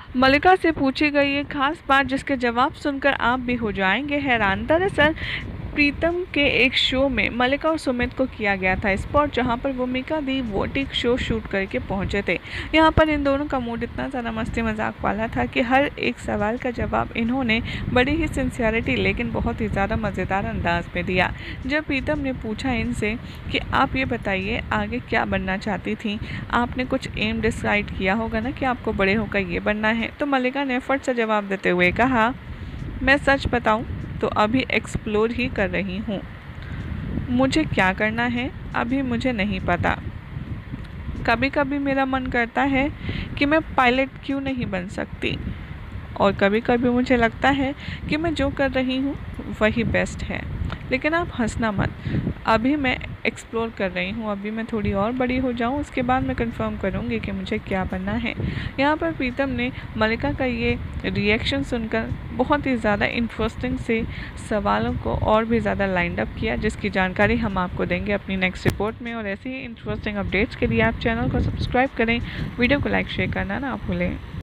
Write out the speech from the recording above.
मल्लिका से पूछी गई एक खास बात जिसके जवाब सुनकर आप भी हो जाएंगे हैरान। दरअसल प्रीतम के एक शो में मल्लिका और सुमित को किया गया था स्पॉट, जहां पर भूमिका दी वोटिंग शो शूट करके पहुंचे थे। यहां पर इन दोनों का मूड इतना ज़्यादा मस्ती मजाक वाला था कि हर एक सवाल का जवाब इन्होंने बड़ी ही सिंसियरिटी लेकिन बहुत ही ज़्यादा मज़ेदार अंदाज में दिया। जब प्रीतम ने पूछा इनसे कि आप ये बताइए आगे क्या बनना चाहती थी, आपने कुछ एम डिसाइड किया होगा ना कि आपको बड़े होकर ये बनना है, तो मल्लिका ने फट से जवाब देते हुए कहा, मैं सच बताऊं तो अभी एक्सप्लोर ही कर रही हूँ। मुझे क्या करना है अभी मुझे नहीं पता। कभी कभी मेरा मन करता है कि मैं पायलट क्यों नहीं बन सकती, और कभी कभी मुझे लगता है कि मैं जो कर रही हूँ वही बेस्ट है। लेकिन आप हंसना मत, अभी मैं एक्सप्लोर कर रही हूँ, अभी मैं थोड़ी और बड़ी हो जाऊँ उसके बाद मैं कंफर्म करूँगी कि मुझे क्या बनना है। यहाँ पर प्रीतम ने मल्लिका का ये रिएक्शन सुनकर बहुत ही ज़्यादा इंटरेस्टिंग से सवालों को और भी ज़्यादा लाइंड अप किया, जिसकी जानकारी हम आपको देंगे अपनी नेक्स्ट रिपोर्ट में। और ऐसे ही इंटरेस्टिंग अपडेट्स के लिए आप चैनल को सब्सक्राइब करें, वीडियो को लाइक शेयर करना ना भूलें।